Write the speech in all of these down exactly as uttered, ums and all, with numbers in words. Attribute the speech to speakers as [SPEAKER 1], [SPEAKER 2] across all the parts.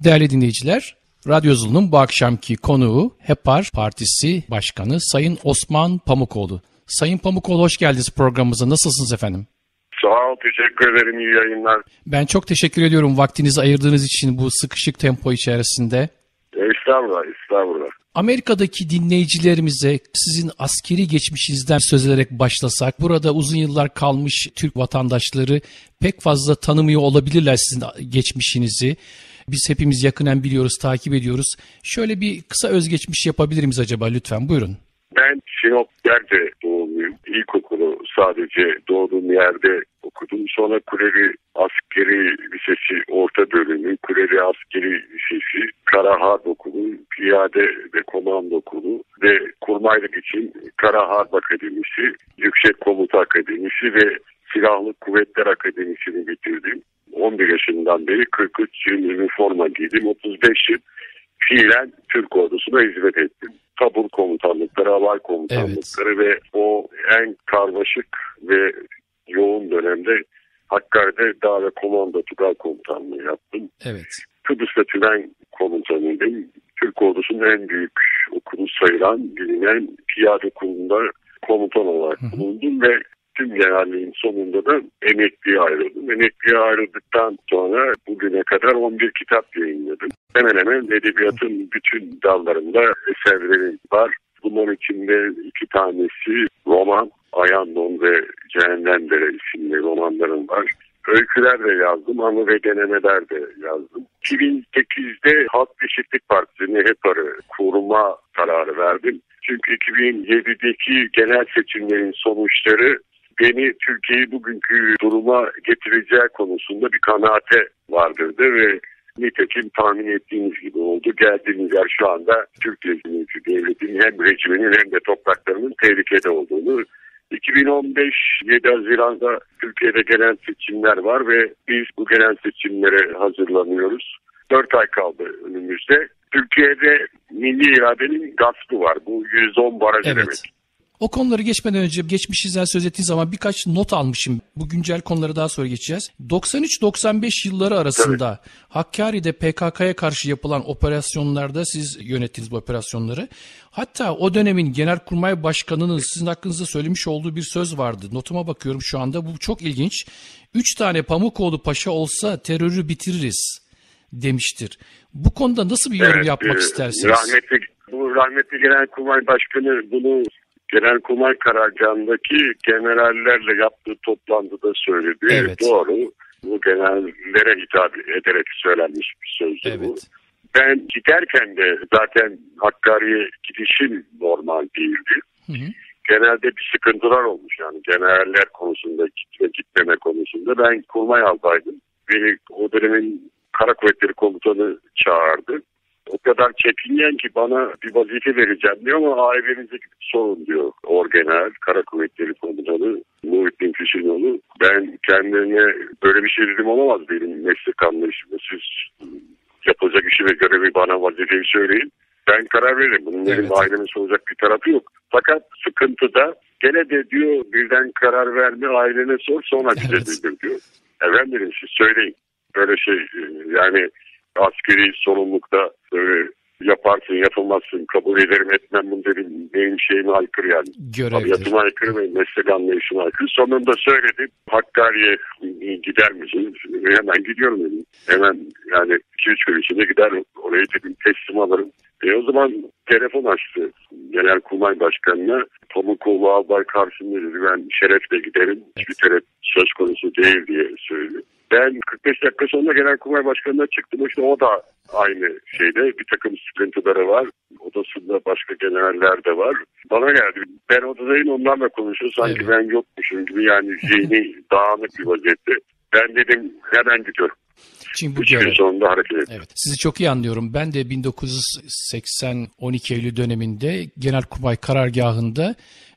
[SPEAKER 1] değerli dinleyiciler, Radyozulu'nun bu akşamki konuğu Hepar Partisi Başkanı Sayın Osman Pamukoğlu. Sayın Pamukoğlu, hoş geldiniz programımıza. Nasılsınız efendim?
[SPEAKER 2] Sağ ol, teşekkür ederim. İyi yayınlar.
[SPEAKER 1] Ben çok teşekkür ediyorum vaktinizi ayırdığınız için bu sıkışık tempo içerisinde.
[SPEAKER 2] Estağfurullah, estağfurullah.
[SPEAKER 1] Amerika'daki dinleyicilerimize sizin askeri geçmişinizden söz ederek başlasak, burada uzun yıllar kalmış Türk vatandaşları pek fazla tanımıyor olabilirler sizin geçmişinizi. Biz hepimiz yakinen biliyoruz, takip ediyoruz. Şöyle bir kısa özgeçmiş yapabilir miyiz acaba lütfen? Buyurun.
[SPEAKER 2] Ben Sinop Gerce doğumluyum. İlkokulu sadece doğduğum yerde okudum. Sonra Kuleli Askeri Lisesi orta bölümü, Kuleli Askeri Lisesi, Kara Harp Okulu, Piyade ve Komando Okulu ve kurmaylık için Kara Harp Akademisi, Yüksek Komuta Akademisi ve Silahlı Kuvvetler Akademisi'ni bitirdim. on bir yaşından beri kırk üç yıl üniforma giydim. otuz beş yıl fiilen Türk ordusuna hizmet ettim. Tabur komutanlıkları, alay komutanlıkları evet. Ve o en karmaşık ve yoğun dönemde Hakkari'de Dağ ve Komando Tugay Komutanlığı yaptım.
[SPEAKER 1] Evet.
[SPEAKER 2] Kıbrıs'ta Tümen Komutanıydım. Türk ordusunun en büyük okulu sayılan, bilinen Piyade Okulu'nda komutan olarak bulundum ve tüm generalliğin sonunda da emekliye ayrıldım. Emekliye ayrıldıktan sonra bugüne kadar on bir kitap yayınladım. Hemen hemen edebiyatın bütün dallarında eserlerim var. Bunların içinde iki tanesi roman, Ayandon ve Cehennemdere isimli romanlarım var. Öyküler de yazdım, anı ve denemeler de yazdım. iki bin sekizde Halk Eşitlik Partisi'ne Hepar'ı kurma kararı verdim. Çünkü iki bin yedideki genel seçimlerin sonuçları beni Türkiye'yi bugünkü duruma getireceği konusunda bir kanaate vardırdı ve nitekim tahmin ettiğiniz gibi oldu. Geldiğimiz yer şu anda Türkiye Cumhuriyeti Devleti'nin hem rejiminin hem de topraklarının tehlikede olduğunu. iki bin on beş yedi Haziran'da Türkiye'de genel seçimler var ve biz bu genel seçimlere hazırlanıyoruz. dört ay kaldı önümüzde. Türkiye'de milli iradenin gaspı var. Bu yüzde on barajı
[SPEAKER 1] evet.
[SPEAKER 2] demek.
[SPEAKER 1] O konuları geçmeden önce geçmişinizden söz ettiğiniz zaman birkaç not almışım. Bu güncel konulara daha sonra geçeceğiz. doksan üç doksan beş yılları arasında evet. Hakkari'de P K K'ya karşı yapılan operasyonlarda siz yönettiniz bu operasyonları. Hatta o dönemin Genelkurmay Başkanı'nın sizin hakkınızda söylemiş olduğu bir söz vardı. Notuma bakıyorum şu anda. Bu çok ilginç. Üç tane Pamukoğlu Paşa olsa terörü bitiririz demiştir. Bu konuda nasıl bir yorum evet, yapmak e, istersiniz?
[SPEAKER 2] Rahmetli, bu rahmetli Genelkurmay Başkanı bunu Genelkurmay Karargahı'ndaki generallerle yaptığı toplantıda söyledi.
[SPEAKER 1] Evet.
[SPEAKER 2] Doğru. Bu generallere hitap ederek söylenmiş bir sözdü evet. Bu. Ben giderken de zaten Hakkari'ye gidişim normal değildi. Hı hı. Genelde bir sıkıntılar olmuş yani generaller konusunda, gitme gitmeme konusunda. Ben kurmay aldaydım. Beni o dönemin Kara Kuvvetleri Komutanı çağırdı. O kadar çekingen ki bana bir vazife vereceğim diyor ama ailenize gidip sorun diyor. Orgeneral Kara Kuvvetleri Komutanı Muhittin Füsunoğlu. Ben kendine böyle bir şey dedim olamaz benim meslek anlayışımda. Siz yapılacak işi ve görevi bana vazifeyi söyleyin. Ben karar veririm. Bunun evet. Benim ailemin soracak bir tarafı yok. Fakat sıkıntıda gene de diyor birden karar verme ailene sor sonra bize evet. Bildir diyor. Efendim dedim siz söyleyin. Böyle şey yani askeri sorumlulukta böyle yaparsın yapılmazsın kabul ederim etmem bunu dedim benim şeyime aykırı yani. Tabiatıma aykırı ve meslek anlayışıma aykırı. Sonunda söyledim Hakkari'ye gider misiniz? Hemen gidiyorum dedim. Hemen yani iki üç gün içinde gider oraya dedim teslim alırım. E o zaman telefon açtı Genelkurmay Başkanı'na. Pamukoğlu Albay karşımda dedi ben şerefle giderim. Hiçbir talep söz konusu değil diye söyledi. Ben kırk beş dakika sonra Genelkurmay Başkanı'na çıktım. İşte o da aynı şeyde bir takım sıkıntıları var. Odasında başka generaller de var. Bana geldi. Ben odadayım onlarla konuşuyor. Sanki evet. Ben yokmuşum gibi yani zihni dağınık bir vaziyette. Ben dedim hemen gidiyorum.
[SPEAKER 1] Şimdi
[SPEAKER 2] Üç gün sonunda hareket ettim.
[SPEAKER 1] Evet. Sizi çok iyi anlıyorum. Ben de bin dokuz yüz seksen on iki Eylül döneminde Genelkurmay Karargahı'nda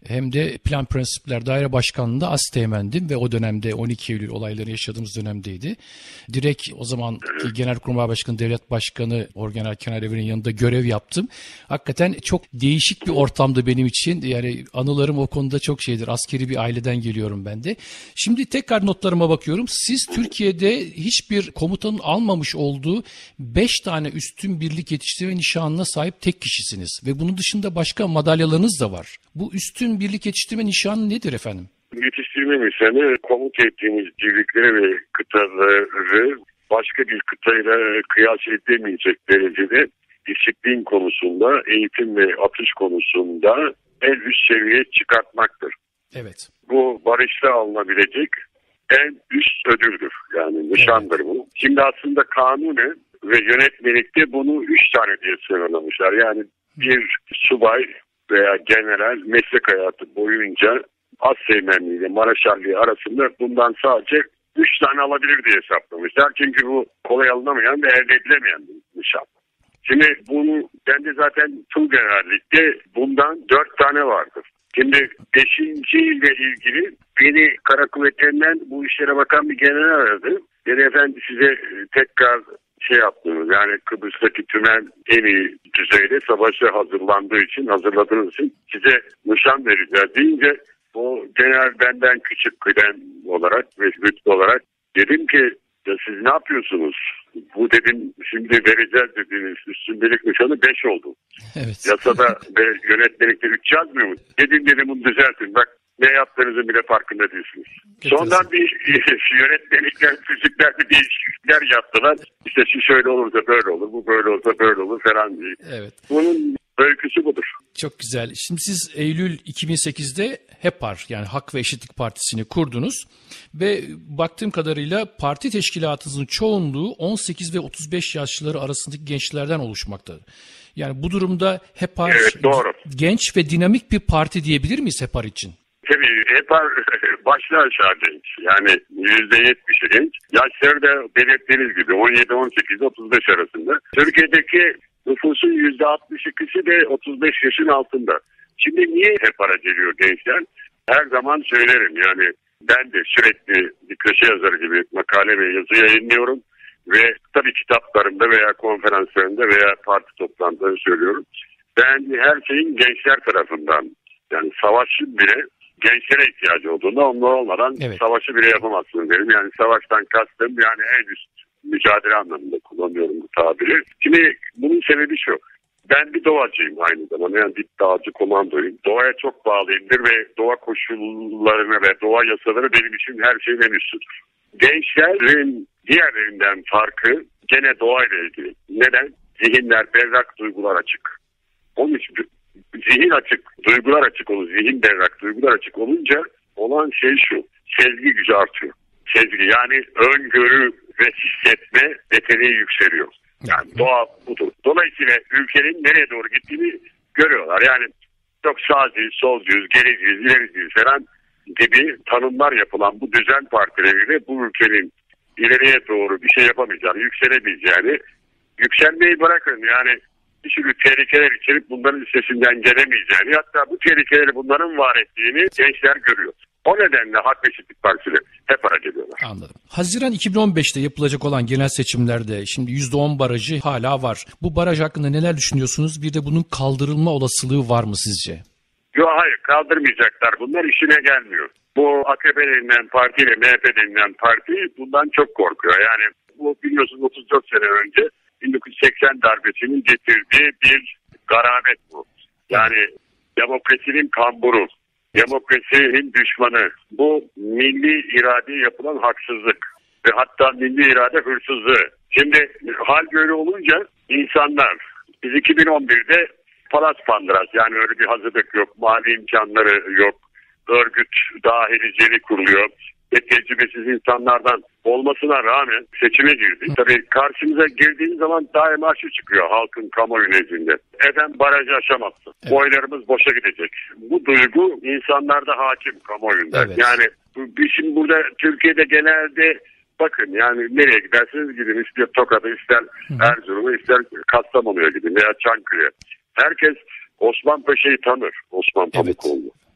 [SPEAKER 1] hem de Plan Prensipler Daire Başkanlığı'nda asteğmendim ve o dönemde on iki Eylül olayları yaşadığımız dönemdeydi. Direkt o zamanki Genelkurmay Başkanı, Devlet Başkanı Orgeneral Kenan Evren'in yanında görev yaptım. Hakikaten çok değişik bir ortamdı benim için. Yani anılarım o konuda çok şeydir. Askeri bir aileden geliyorum ben de. Şimdi tekrar notlarıma bakıyorum. Siz Türkiye'de hiçbir komutanın almamış olduğu beş tane üstün birlik yetiştirme nişanına sahip tek kişisiniz. Ve bunun dışında başka madalyalarınız da var. Bu üstün birlik yetiştirme nişanı nedir efendim?
[SPEAKER 2] Yetiştirme nişanı komuta ettiğimiz birlikleri ve kıtaları başka bir kıtayla kıyas edilemeyecek derecede disiplin konusunda, eğitim ve atış konusunda en üst seviyeye çıkartmaktır.
[SPEAKER 1] Evet.
[SPEAKER 2] Bu barışta alınabilecek en üst ödüldür. Yani nişandır evet. bu. Şimdi aslında kanunen ve yönetmelikte bunu üç tane diye sınırlamışlar. Yani bir subay veya general meslek hayatı boyunca Asteğmenliği ile Maraşallığı arasında bundan sadece üç tane alabilir diye hesaplamışlar. Çünkü bu kolay alınamayan ve elde edilemeyen bir nişan. Şimdi bunu ben de zaten Tuğgenerlik'te bundan dört tane vardır. Şimdi beşinci ile ilgili beni kara kuvvetlerinden bu işlere bakan bir general aradı. Dedi efendi size tekrar şey yaptınız yani Kıbrıs'taki tümen en iyi düzeyde savaşa hazırlandığı için hazırladığınız için size nişan vereceğiz deyince o general benden küçük kıdem olarak ve rütbe olarak dedim ki ya siz ne yapıyorsunuz? Bu dedim şimdi vereceğiz dediğiniz üstün birlik nişanı beş oldu. Evet. Yasada ve yönetmelikte üç yazmıyor mu? Dedim dedim bunu düzeltin. Bak ne yaptığınızın bile farkında değilsiniz. Sondan bir yönetmelikler, füziklerde değişiklikler yaptılar. İşte şu şöyle olursa böyle olur, bu böyle olursa böyle olur falan diye. Evet. Bunun öyküsü budur.
[SPEAKER 1] Çok güzel. Şimdi siz Eylül iki bin sekizde HEPAR yani Hak ve Eşitlik Partisi'ni kurdunuz ve baktığım kadarıyla parti teşkilatınızın çoğunluğu on sekiz ve otuz beş yaşları arasındaki gençlerden oluşmaktadır. Yani bu durumda HEPAR
[SPEAKER 2] evet, doğru.
[SPEAKER 1] genç ve dinamik bir parti diyebilir miyiz HEPAR için?
[SPEAKER 2] Tabii HEPAR başlı aşağı genç. Yani yüzde yetmişi genç. Yaşları da belirttiğiniz gibi on yedi on sekiz otuz beş arasında. Türkiye'deki nüfusun yüzde altmış ikisi de otuz beş yaşın altında. Şimdi niye HEPAR'a geliyor gençler? Her zaman söylerim yani ben de sürekli bir köşe yazarı gibi makale ve yazı yayınlıyorum. Ve tabii kitaplarımda veya konferanslarımda veya parti toplantılarında söylüyorum. Ben her şeyin gençler tarafından yani savaşın bile gençlere ihtiyacı olduğunda onlar olmadan evet. savaşı bile yapamazsınız derim. Yani savaştan kastım yani en üst mücadele anlamında kullanıyorum bu tabiri. Şimdi bunun sebebi şu. Ben bir doğacıyım aynı zamanda. Yani bir dağcı komandoyum. Doğaya çok bağlıyımdır ve doğa koşullarına ve doğa yasaları benim için her şeyin en üstüdür. Gençlerin diğerlerinden farkı gene doğayla ilgili. Neden? Zihinler berrak, duygular açık. Onun için zihin açık, duygular açık olur. Zihin berrak, duygular açık olunca olan şey şu. Sezgi gücü artıyor. Sezgi yani öngörü ve hissetme yeteneği yükseliyor. Yani doğa budur. Dolayısıyla ülkenin nereye doğru gittiğini görüyorlar. Yani çok sağcıyız, solcuyuz, gericiyiz, ilericiyiz falan gibi tanımlar yapılan bu düzen partileriyle bu ülkenin ileriye doğru bir şey yapamayacağını, yükselemeyeceğini, yükselmeyi bırakın yani bir sürü tehlikeler içerip bunların üstesinden gelemeyeceğini, hatta bu tehlikeleri bunların var ettiğini gençler görüyor. O nedenle Hak ve Eşitlik Partisi'yle hep ara geliyorlar.
[SPEAKER 1] Anladım. Haziran iki bin on beşte yapılacak olan genel seçimlerde şimdi yüzde on barajı hala var. Bu baraj hakkında neler düşünüyorsunuz? Bir de bunun kaldırılma olasılığı var mı sizce?
[SPEAKER 2] Yok hayır kaldırmayacaklar. Bunlar işine gelmiyor. Bu A K P denilen partiyle M H P denilen parti bundan çok korkuyor. Yani bu biliyorsunuz otuz dört sene önce bin dokuz yüz seksen darbesinin getirdiği bir garabet bu. Yani demokrasinin kamburu. Demokrasinin düşmanı. Bu milli iradeye yapılan haksızlık ve hatta milli irade hırsızlığı. Şimdi hal böyle olunca insanlar biz iki bin on birde palas pandıras yani öyle bir hazırlık yok, mali imkanları yok, örgüt dahiliciliği kuruluyor ve tecrübesiz insanlardan olmasına rağmen seçime girdik. Tabii karşımıza girdiğimiz zaman daima şu çıkıyor halkın kamuoyu nezdinde. Efendim barajı aşamazsın. Evet. Oylarımız boşa gidecek. Bu duygu insanlarda hakim kamuoyunda. Evet. Yani biz şimdi burada Türkiye'de genelde bakın yani nereye giderseniz gidin ister Tokat'a ister Erzurum'a ister Kastamonu'ya gidin veya Çankırı'ya. Herkes Osman Paşa'yı tanır. Osman Pamukoğlu. Evet.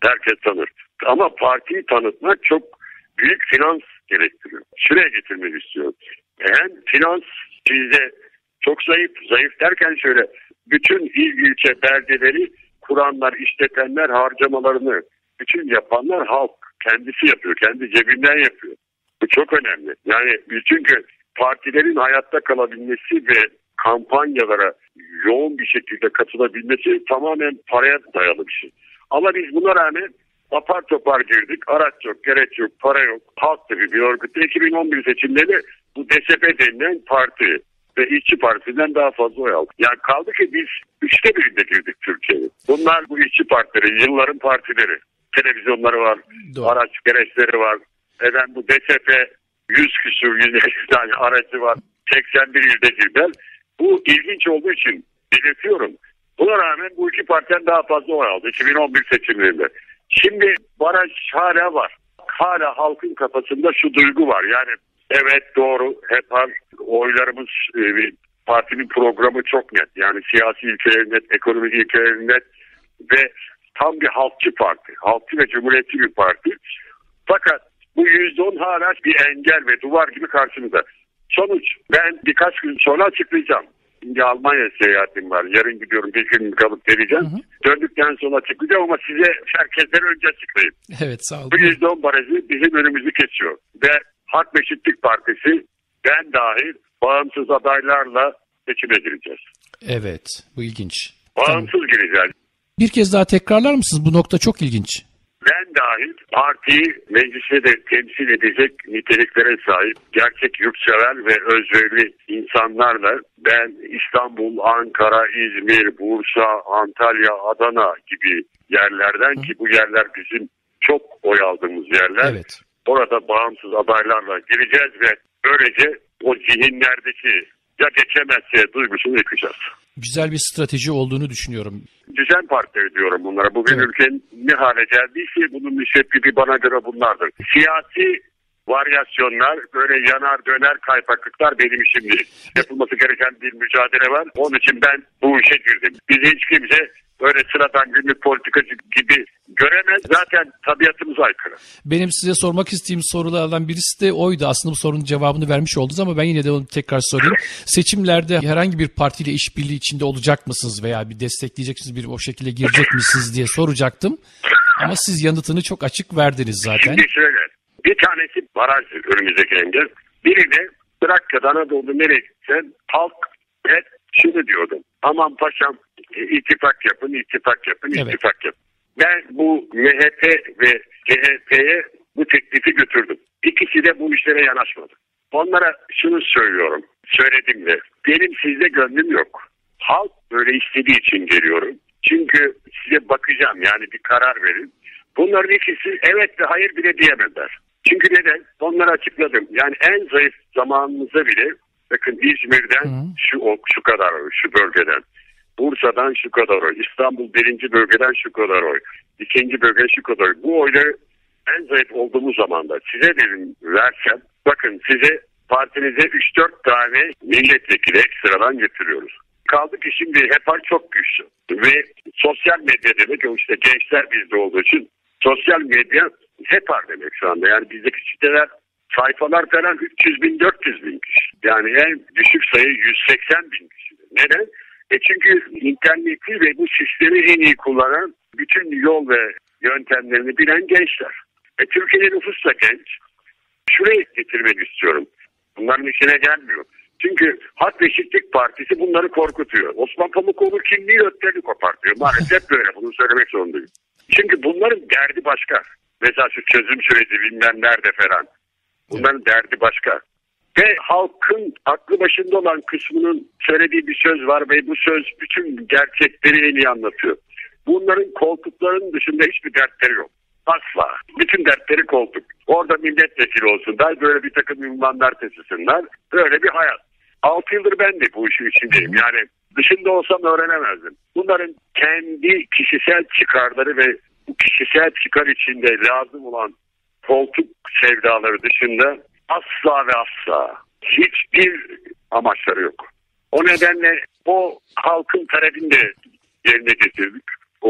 [SPEAKER 2] Herkes tanır. Ama partiyi tanıtmak çok büyük finans gerektiriyor. Şuraya getirmek istiyorum. Hem finans sizde çok zayıf, zayıf derken şöyle bütün il, ilçe, beldeleri kuranlar, işletenler, harcamalarını bütün yapanlar halk. Kendisi yapıyor, kendi cebinden yapıyor. Bu çok önemli. Yani çünkü partilerin hayatta kalabilmesi ve kampanyalara yoğun bir şekilde katılabilmesi tamamen paraya dayalı bir şey. Ama biz buna rağmen apar topar girdik. Araç yok, gereç yok, para yok. Halk gibi bir örgütte iki bin on bir seçimleri bu D S P denilen parti ve İşçi Partisi'nden daha fazla oy aldık. Yani kaldı ki biz üçte birinde girdik Türkiye'nin. Bunlar bu işçi partileri, yılların partileri. Televizyonları var, doğru. Araç gereçleri var. Efendim bu D S P yüz küsur, yüz elli tane aracı var. seksen bir ilde girdiler. Bu ilginç olduğu için belirtiyorum. Buna rağmen bu iki partiden daha fazla oy aldı iki bin on bir seçimlerinde. Şimdi baraj hala var. Hala halkın kafasında şu duygu var. Yani evet doğru, hep oylarımız, partinin programı çok net. Yani siyasi ilkeleri net, ekonomik ilkeleri net ve tam bir halkçı parti. Halkçı ve cumhuriyetçi bir parti. Fakat bu yüzde on hala bir engel ve duvar gibi karşımıza. Sonuç ben birkaç gün sonra açıklayacağım. Şimdi Almanya seyahatim var. Yarın gidiyorum, bir gün kalıp geleceğim. Hı hı. Döndükten sonra açıklayacağım ama size herkesten önce açıklayayım.
[SPEAKER 1] Evet, sağ olun.
[SPEAKER 2] Bu yüzde on barajı bizim önümüzü kesiyor. Ve Hak ve Eşitlik Partisi ben dahil bağımsız adaylarla seçime gireceğiz.
[SPEAKER 1] Evet, bu ilginç.
[SPEAKER 2] Bağımsız tamam. gireceğiz.
[SPEAKER 1] Bir kez daha tekrarlar mısınız? Bu nokta çok ilginç.
[SPEAKER 2] Ben dahil partiyi meclise de temsil edecek niteliklere sahip gerçek yurtsever ve özverili insanlarla ben İstanbul, Ankara, İzmir, Bursa, Antalya, Adana gibi yerlerden, Hı. ki bu yerler bizim çok oy aldığımız yerler. Evet. Orada bağımsız adaylarla gireceğiz ve böylece o zihinlerdeki ya geçemezse duygusunu yıkacağız.
[SPEAKER 1] Güzel bir strateji olduğunu düşünüyorum.
[SPEAKER 2] Düzen partileri diyorum bunlara. Bugün evet. ülkenin ne hale geldiyse bunun müsebbibi bana göre bunlardır. Siyasi varyasyonlar, böyle yanar döner kaypaklıklar benim işim değil. Yapılması gereken bir mücadele var. Onun için ben bu işe girdim. Bizi hiç kimse böyle sıradan günlük politikacı gibi göremez. Zaten tabiatımıza aykırı.
[SPEAKER 1] Benim size sormak istediğim sorulardan birisi de oydu. Aslında bu sorunun cevabını vermiş oldunuz ama ben yine de onu tekrar sorayım. Seçimlerde herhangi bir partiyle işbirliği içinde olacak mısınız veya bir destekleyeceksiniz, bir o şekilde girecek misiniz diye soracaktım. Ama siz yanıtını çok açık verdiniz zaten.
[SPEAKER 2] Şimdi şöyle, bir tanesi baraj önümüzdeki engel. Biri de Trakya'da Anadolu nereye gitsen halk hep şunu diyordum. Aman paşam ittifak yapın, ittifak yapın, evet. ittifak yapın. Ben bu M H P ve C H P'ye bu teklifi götürdüm. İkisi de bu işlere yanaşmadı. Onlara şunu söylüyorum, söyledim de benim sizde gönlüm yok. Halk böyle istediği için geliyorum. Çünkü size bakacağım, yani bir karar verin. Bunların ikisi evet ve hayır bile diyemezler. Çünkü neden? Onları açıkladım. Yani en zayıf zamanımızda bile bakın İzmir'den Hı. şu şu kadar oy, şu bölgeden. Bursa'dan şu kadar oy. İstanbul birinci bölgeden şu kadar oy. İkinci bölgeden şu kadar oy. Bu oyları en zayıf olduğumuz zamanda size dedim versem, bakın size partinize üç dört tane milletvekili ekstradan getiriyoruz. Kaldı ki şimdi HEPAR çok güçlü. Ve sosyal medya demek, o işte gençler bizde olduğu için sosyal medya HEPAR demek şu anda. Yani bizdeki siteler, sayfalar falan üç yüz bin dört yüz bin kişi. Yani en düşük sayı yüz seksen bin kişi. Neden? E çünkü interneti ve bu sistemi en iyi kullanan, bütün yol ve yöntemlerini bilen gençler. E Türkiye'nin nüfusu da genç. Şuraya getirmek istiyorum. Bunların işine gelmiyor. Çünkü Hak ve Eşitlik Partisi bunları korkutuyor. Osman Pamukoğlu kimliği ötlerini kopartıyor. Maalesef böyle. Bunu söylemek zorundayım. Çünkü bunların derdi başka. Mesela şu çözüm süreci bilmem nerede falan. Bunların evet. derdi başka. Ve halkın aklı başında olan kısmının söylediği bir söz var ve bu söz bütün gerçekleri en iyi anlatıyor. Bunların koltuklarının dışında hiçbir dertleri yok. Asla. Bütün dertleri koltuk. Orada milletvekili olsunlar, böyle bir takım ünvanlar taşısınlar. Böyle bir hayat. Altı yıldır ben de bu işin içindeyim. Yani dışında olsam öğrenemezdim. Bunların kendi kişisel çıkarları ve bu kişisel çıkar içinde lazım olan koltuk sevdaları dışında asla ve asla hiçbir amaçları yok. O nedenle o halkın talebini de yerine getirdik. O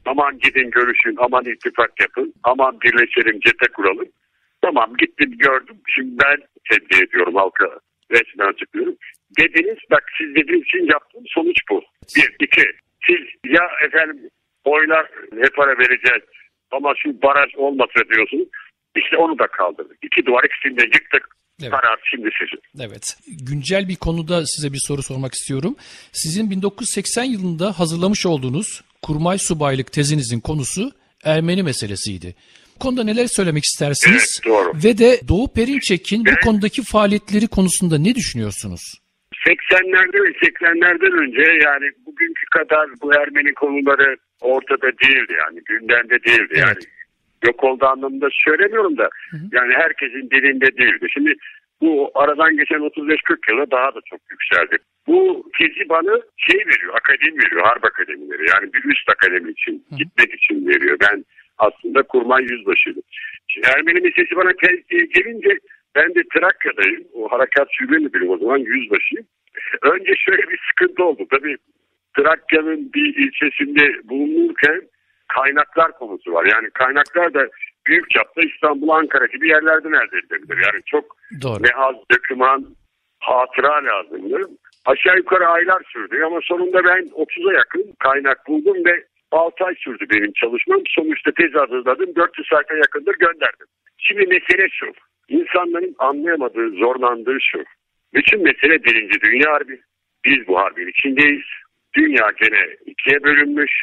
[SPEAKER 2] Aman gidin görüşün, aman ittifak yapın, aman birleşelim, cephe kuralım. Tamam, gittim gördüm. Şimdi ben tebliğ ediyorum, halka resmen açıklıyorum. Dediniz, bak siz dediğiniz için yaptığım sonuç bu. Bir, iki, siz ya efendim oylar ne para vereceğiz ama şu baraj olmasa diyorsunuz. İşte onu da kaldırdık. İki duvar ikisini de yıktık. Evet. Karar şimdi sizin.
[SPEAKER 1] Evet. Güncel bir konuda size bir soru sormak istiyorum. Sizin bin dokuz yüz seksen yılında hazırlamış olduğunuz kurmay subaylık tezinizin konusu Ermeni meselesiydi. Bu konuda neler söylemek istersiniz?
[SPEAKER 2] Evet, doğru.
[SPEAKER 1] Ve de Doğu Perinçek'in bu konudaki faaliyetleri konusunda ne düşünüyorsunuz?
[SPEAKER 2] seksenlerde ve seksenlerden önce yani bugünkü kadar bu Ermeni konuları ortada değildi yani. Gündemde değildi evet. Yani. Yok olduğu anlamında söylemiyorum da hı hı. Yani herkesin dilinde değildi. Şimdi bu aradan geçen otuz beş kırk yıla daha da çok yükseldi. Bu tezi bana şey veriyor, akademi veriyor, harp akademileri. Yani bir üst akademi için, hı. Gitmek için veriyor. Ben aslında kurmay yüzbaşıydım. Şimdi Ermeni meselesi bana gelince ben de Trakya'dayım. O harekat şube müdürüm o zaman, yüzbaşıyım. Önce şöyle bir sıkıntı oldu. Tabii Trakya'nın bir ilçesinde bulunurken kaynaklar konusu var. Yani kaynaklar da büyük çapta İstanbul, Ankara gibi yerlerden elde edilebilir. Yani çok
[SPEAKER 1] Doğru.
[SPEAKER 2] ne az döküman, hatıra lazımdı. Aşağı yukarı aylar sürdü ama sonunda ben otuza yakın kaynak buldum ve altı ay sürdü benim çalışmam. Sonuçta tez hazırladım. dört yüz sayfa yakındır gönderdim. Şimdi mesele şu. İnsanların anlayamadığı, zorlandığı şu. Bütün mesele Birinci Dünya Harbi. Biz bu harbin içindeyiz. Dünya gene ikiye bölünmüş.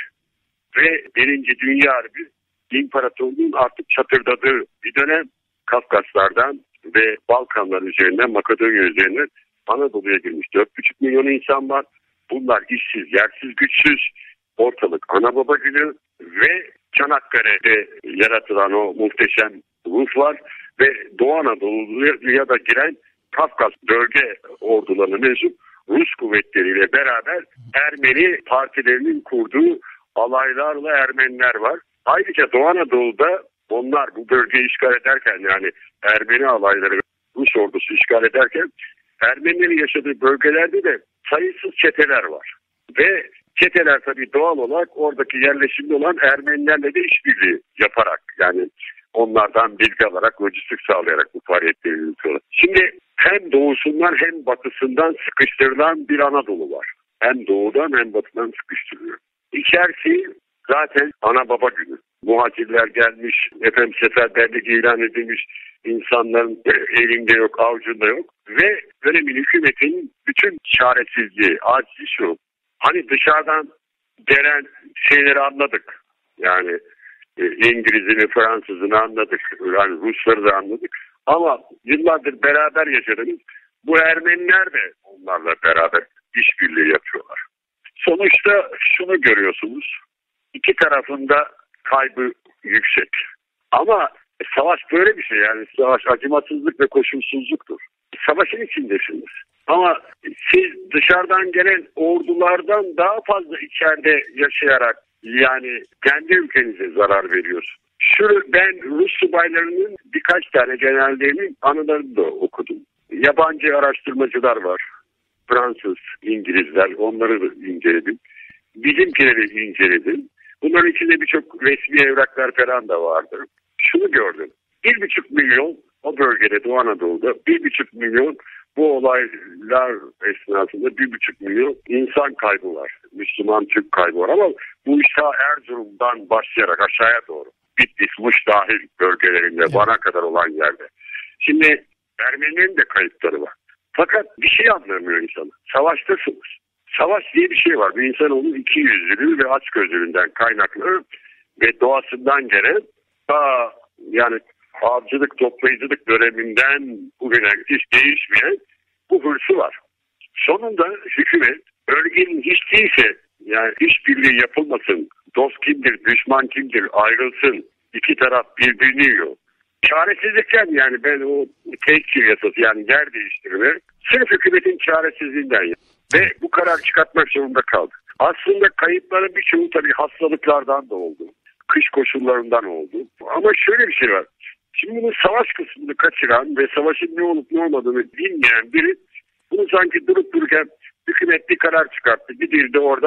[SPEAKER 2] Ve Birinci Dünya Harbi İmparatorluğun artık çatırdadığı bir dönem. Kafkaslardan ve Balkanlar üzerinden, Makedonya üzerinden Anadolu'ya girmiş dört buçuk milyon insan var. Bunlar işsiz, yersiz, güçsüz. Ortalık ana baba günü ve Çanakkale'de yaratılan o muhteşem Rus var ve Doğu Anadolu'ya da giren Kafkas bölge ordularına mensup Rus kuvvetleriyle beraber Ermeni partilerinin kurduğu alaylarla Ermeniler var. Ayrıca Doğu Anadolu'da onlar bu bölgeyi işgal ederken, yani Ermeni alayları Rus ordusu işgal ederken Ermenilerin yaşadığı bölgelerde de sayısız çeteler var. Ve çeteler tabii doğal olarak oradaki yerleşimde olan Ermenilerle de işbirliği yaparak, yani onlardan bilgi alarak, lojistik sağlayarak bu faaliyetleri yürütüyorlar. Şimdi hem doğusundan hem batısından sıkıştırılan bir Anadolu var. Hem doğudan hem batıdan sıkıştırılıyor. İçerisi zaten ana baba günü. Muhacirler gelmiş, efendim seferberlik ilan edilmiş, insanların elinde yok, avucunda yok. Ve dönemin hükümetin bütün çaresizliği, acizi şu. Hani dışarıdan gelen şeyleri anladık. Yani e, İngiliz'ini, Fransız'ını anladık. Yani Rusları da anladık. Ama yıllardır beraber yaşadığımız bu Ermeniler de onlarla beraber işbirliği yapıyorlar. Sonuçta şunu görüyorsunuz. İki tarafında kaybı yüksek. Ama savaş böyle bir şey, yani savaş acımasızlık ve koşulsuzluktur. Savaşın içindesiniz. Ama siz dışarıdan gelen ordulardan daha fazla içeride yaşayarak, yani kendi ülkenize zarar veriyorsunuz. Şu, ben Rus subaylarının birkaç tane generallerinin anılarını da okudum. Yabancı araştırmacılar var. Fransız, İngilizler, onları da inceledim. Bizimkileri inceledim. Bunların içinde birçok resmi evraklar falan da vardı. Şunu gördüm. Bir buçuk milyon o bölgede, Doğu Anadolu'da bir buçuk milyon bu olaylar esnasında bir buçuk milyon insan kaybı var. Müslüman Türk kaybı var ama bu iş ta Erzurum'dan başlayarak aşağıya doğru. Bitlis, Muş dahil bölgelerinde, evet. Van'a kadar olan yerde. Şimdi Ermenilerin de kayıpları var. Fakat bir şey anlamıyor insan. Savaştasınız. Savaş diye bir şey var. Bir insanoğlunun iki yüzlülüğü ve açgözlülüğünden kaynaklı ve doğasından gelen ta yani avcılık, toplayıcılık döneminden bugüne hiç değişmeyen bu hırsı var. Sonunda hükümet bölgenin hiç değilse yani işbirliği yapılmasın, dost kimdir, düşman kimdir ayrılsın, iki taraf birbirini yiyor. Çaresizlikten, yani ben o tek yasası, yani yer değiştirme sırf hükümetin çaresizliğinden yani. Ve bu karar çıkartmak zorunda kaldık. Aslında kayıpların birçoğu tabii hastalıklardan da oldu. Kış koşullarından oldu. Ama şöyle bir şey var. Şimdi bunun savaş kısmını kaçıran ve savaşın ne olup ne olmadığını bilmeyen biri bunu sanki durup dururken hükümet bir karar çıkarttı. Bir değil de oradan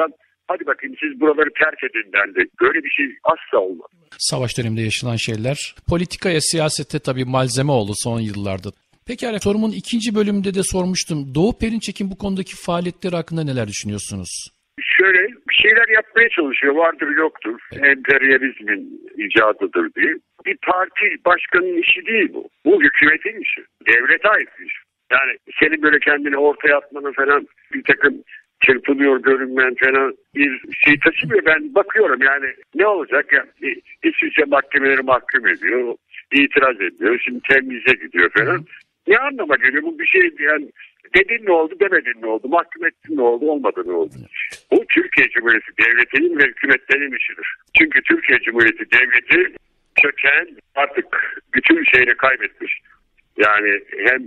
[SPEAKER 2] hadi bakayım siz buraları terk edin dendi. Böyle bir şey asla olmadı.
[SPEAKER 1] Savaş döneminde yaşanan şeyler politikaya, siyasete tabii malzeme oldu son yıllarda. Pekala, sorumun ikinci bölümünde de sormuştum. Doğu Perinçek'in bu konudaki faaliyetleri hakkında neler düşünüyorsunuz?
[SPEAKER 2] Şöyle bir şeyler yapmaya çalışıyor. Vardır yoktur. Evet. Emperyalizmin icadıdır diye. Bir parti başkanının işi değil bu. Bu hükümetin işi. Devlete ait iş. Yani senin böyle kendini ortaya atmanı falan, bir takım çırpınıyor görünmen falan bir şey taşımıyor. Ben bakıyorum yani ne olacak? Yani İsviçre mahkemeleri mahkum ediyor. İtiraz ediyor. Şimdi temyize gidiyor falan. Hı. Ne anlama geliyor? Bu bir şey yani, dedin ne oldu, demedin ne oldu, mahkum ettin ne oldu, olmadı ne oldu. Bu Türkiye Cumhuriyeti Devleti'nin ve hükümetlerin işidir. Çünkü Türkiye Cumhuriyeti Devleti çöken, artık bütün şeyini kaybetmiş. Yani hem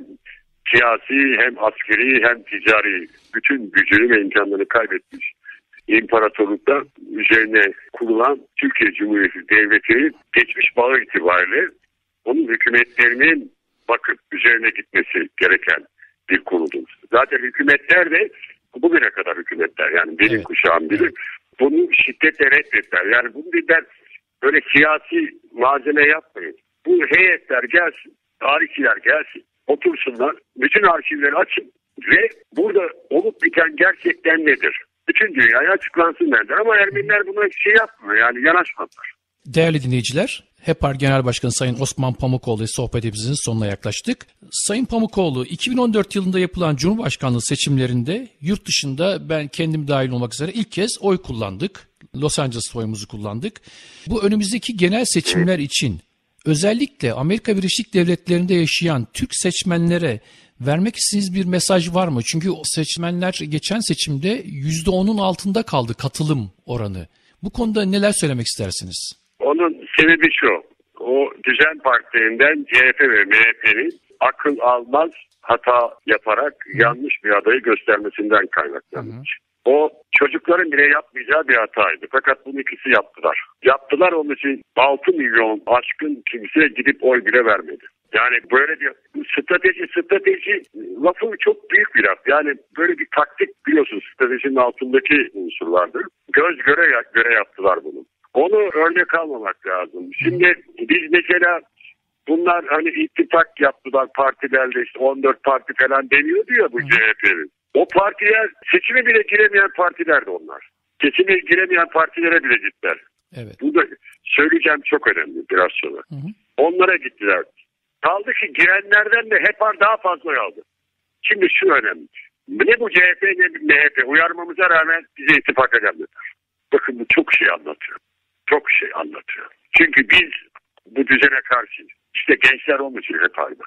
[SPEAKER 2] siyasi hem askeri hem ticari bütün gücünü ve imkanlarını kaybetmiş. İmparatorlukta üzerine kurulan Türkiye Cumhuriyeti Devleti'nin geçmiş bağı itibariyle onun hükümetlerinin bakıp üzerine gitmesi gereken bir kuruldur. Zaten hükümetler de bugüne kadar hükümetler yani benim evet. kuşağım bilir. Bunu şiddetle reddettiler. Yani bunu dediler böyle siyasi malzeme yapmayın. Bu heyetler gelsin, tarihçiler gelsin, otursunlar, bütün arşivleri açın ve burada olup biten gerçekten nedir? Bütün dünyaya açıklansın derler ama Ermeniler buna şey yapmıyor yani yanaşmadılar.
[SPEAKER 1] Değerli dinleyiciler, HEPAR Genel Başkanı Sayın Osman Pamukoğlu ile sohbetimizin sonuna yaklaştık. Sayın Pamukoğlu, iki bin on dört yılında yapılan Cumhurbaşkanlığı seçimlerinde yurt dışında ben kendim dahil olmak üzere ilk kez oy kullandık. Los Angeles oyumuzu kullandık. Bu önümüzdeki genel seçimler için özellikle Amerika Birleşik Devletleri'nde yaşayan Türk seçmenlere vermek istediğiniz bir mesaj var mı? Çünkü o seçmenler geçen seçimde yüzde onun altında kaldı katılım oranı. Bu konuda neler söylemek istersiniz?
[SPEAKER 2] Onun sebebi şu, o düzen partilerinden C H P ve M H P'nin akıl almaz hata yaparak Hı. yanlış bir adayı göstermesinden kaynaklanmış. O çocukların bile yapmayacağı bir hataydı. Fakat bunu ikisi yaptılar. Yaptılar, onun için altı milyon aşkın kimse gidip oy bile vermedi. Yani böyle bir strateji, strateji lafı çok büyük bir laf. Yani böyle bir taktik biliyorsun, stratejinin altındaki unsurlardır. Göz göre göre yaptılar bunu. Onu örnek almamak lazım. Şimdi biz mesela bunlar hani ittifak yaptılar partilerle, işte on dört parti falan deniyordu ya bu C H P'nin. O partiler seçime bile giremeyen partilerdi onlar. Seçime giremeyen partilere bile gittiler. Evet. Bu da söyleyeceğim çok önemli biraz sonra. Hı hı. Onlara gittiler. Kaldı ki girenlerden de HEPAR daha fazla oy aldı. Şimdi şu önemli. Ne bu C H P ne M H P uyarmamıza rağmen bize ittifak edemediler. Bakın bu çok şey anlatıyor. Çok şey anlatıyor. Çünkü biz bu düzene karşıyız. İşte gençler onun için HEPAR'da.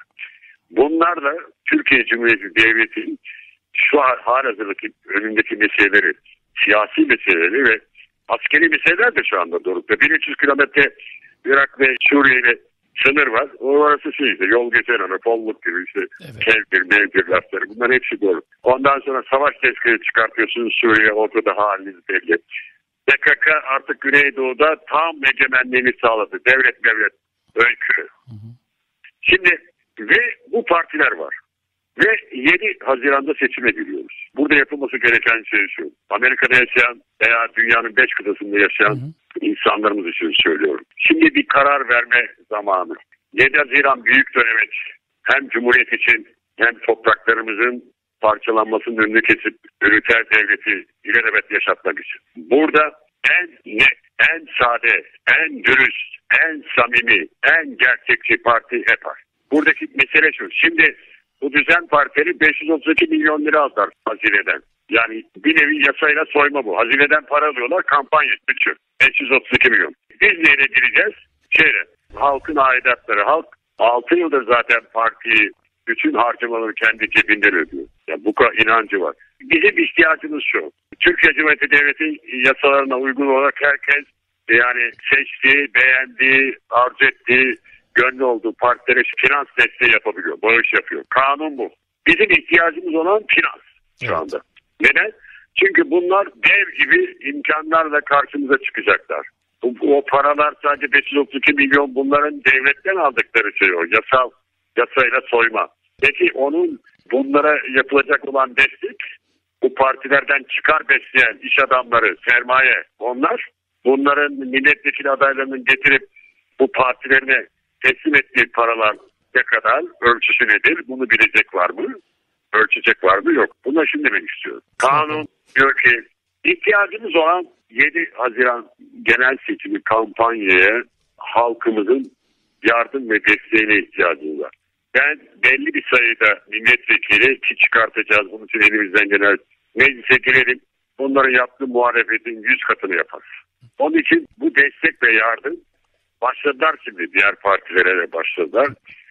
[SPEAKER 2] Bunlar da Türkiye Cumhuriyeti Devleti'nin şu an halihazırdaki önündeki meseleleri, siyasi meseleleri ve askeri meseleler de şu anda dorukta. bin üç yüz kilometre Irak ve Suriye ile sınır var. Orası şey işte yol geçen ana, kolluk gibi işte evet. Kevgir, mevgir lafları. Bunların hepsi doğru. Ondan sonra savaş tezkeri çıkartıyorsunuz Suriye, ortada haliniz belli. P K K artık Güneydoğu'da tam egemenliğini sağladı. Devlet devlet öykü. Hı hı. Şimdi ve bu partiler var. Ve yedi Haziran'da seçime giriyoruz. Burada yapılması gereken şey şu. Amerika'da yaşayan veya dünyanın beş kıtasında yaşayan hı hı. insanlarımız için söylüyorum. Şimdi bir karar verme zamanı. yedi Haziran büyük dönemeç. Hem Cumhuriyet için hem topraklarımızın parçalanmasının önünü kesip üniter devleti ilelebet yaşatmak için. Burada en net, en sade, en dürüst, en samimi, en gerçekçi parti HEPAR. Buradaki mesele şu. Şimdi bu düzen partili beş yüz otuz iki milyon lira aldılar hazineden. Yani bir nevi yasayla soyma bu. Hazineden para alıyorlar, kampanya bütçe. beş yüz otuz iki milyon. Biz neyle gireceğiz? Şeyle, halkın aidatları. Halk altı yıldır zaten partiyi bütün harcamaları kendi cebinden ödüyor. Yani bu kadar inancı var. Bizim ihtiyacımız şu. Türkiye Cumhuriyeti Devleti yasalarına uygun olarak herkes yani seçtiği, beğendiği, arzu ettiği, gönlü olduğu partilere finans desteği yapabiliyor. Bağış yapıyor. Kanun bu. Bizim ihtiyacımız olan finans şu anda. Evet. Neden? Çünkü bunlar dev gibi imkanlarla karşımıza çıkacaklar. O, o paralar sadece beş yüz otuz iki milyon bunların devletten aldıkları şey o. Yasal, yasayla soyma. Peki onun bunlara yapılacak olan destek bu partilerden çıkar besleyen iş adamları, sermaye onlar. Bunların milletvekili adaylarının getirip bu partilerine teslim ettiği paralar ne kadar, ölçüsü nedir, bunu bilecek var mı? Ölçecek var mı? Yok. Bunu şimdi demek istiyorum. Kanun diyor ki ihtiyacımız olan yedi Haziran genel seçimi kampanyaya halkımızın yardım ve desteğine ihtiyacımız var. Ben belli bir sayıda milletvekili ki çıkartacağız, bunun için elimizden gelen meclise girelim. Onların yaptığı muhalefetin yüz katını yaparız. Onun için bu destek ve yardım başladılar şimdi, diğer partilere de başladılar.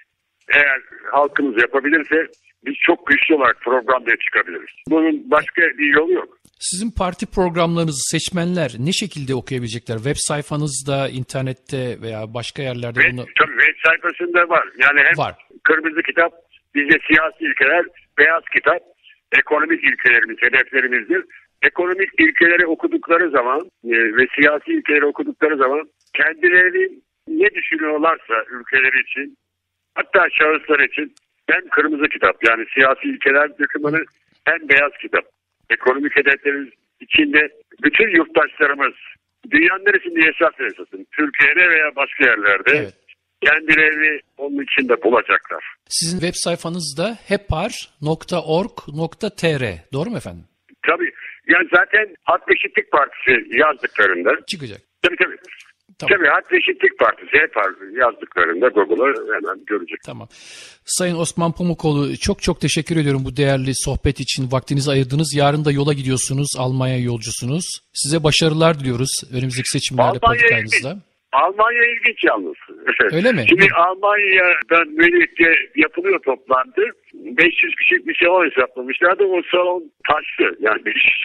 [SPEAKER 2] Eğer halkımız yapabilirse biz çok güçlü olarak programda çıkabiliriz. Bunun başka bir yolu yok.
[SPEAKER 1] Sizin parti programlarınızı seçmenler ne şekilde okuyabilecekler? Web sayfanızda, internette veya başka yerlerde
[SPEAKER 2] Ve,
[SPEAKER 1] bunu...
[SPEAKER 2] Tabii web sayfasında var. Yani hem
[SPEAKER 1] var.
[SPEAKER 2] Kırmızı kitap, bizde siyasi ilkeler, beyaz kitap, ekonomik ilkelerimiz, hedeflerimizdir. Ekonomik ilkeleri okudukları zaman e, ve siyasi ilkeleri okudukları zaman kendileri ne düşünüyorlarsa ülkeleri için, hatta şahıslar için hem kırmızı kitap, yani siyasi ilkeler dokümanı, hem beyaz kitap, ekonomik hedeflerimiz içinde bütün yurttaşlarımız dünyanın neresinde yaşarsa yaşasın, Türkiye'de veya başka yerlerde evet, kendilerini onun içinde bulacaklar.
[SPEAKER 1] Sizin web sayfanız da hepar nokta org nokta tr, doğru mu efendim?
[SPEAKER 2] Tabii. Yani zaten Hak ve Eşitlik Partisi yazdıklarında
[SPEAKER 1] çıkacak.
[SPEAKER 2] Tabii tabii.
[SPEAKER 1] Tamam.
[SPEAKER 2] Tabii Hak ve Eşitlik Partisi hepar yazdıklarında Google'a hemen görecek.
[SPEAKER 1] Tamam. Sayın Osman Pamukoğlu, çok çok teşekkür ediyorum bu değerli sohbet için. Vaktinizi ayırdınız. Yarın da yola gidiyorsunuz. Almanya yolcusunuz. Size başarılar diliyoruz önümüzdeki seçimlerde politikanızda.
[SPEAKER 2] Almanya ilginç yalnız.
[SPEAKER 1] Öyle mi?
[SPEAKER 2] Şimdi Almanya'dan Münih'te yapılıyor toplantı. beş yüz kişilik bir salon hesaplamışlardı. O salon taştı. Yani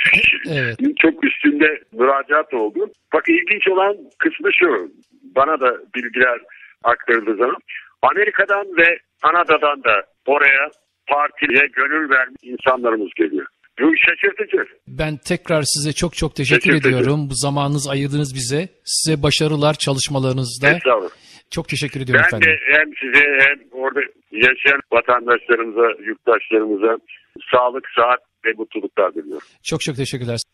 [SPEAKER 1] evet,
[SPEAKER 2] çok üstünde müracaat oldu. Bak ilginç olan kısmı şu. Bana da bilgiler aktarıldığı zaman. Amerika'dan ve Kanada'dan da oraya partiye gönül vermiş insanlarımız geliyor. Bu şaşırtıcı.
[SPEAKER 1] Ben tekrar size çok çok teşekkür ediyorum. Bu zamanınızı ayırdınız bize. Size başarılar çalışmalarınızda.
[SPEAKER 2] Estağfurullah.
[SPEAKER 1] Çok teşekkür ediyorum
[SPEAKER 2] ben
[SPEAKER 1] efendim.
[SPEAKER 2] Ben de hem size hem orada yaşayan vatandaşlarımıza, yurttaşlarımıza sağlık, sıhhat ve mutluluklar diliyorum.
[SPEAKER 1] Çok çok teşekkürler.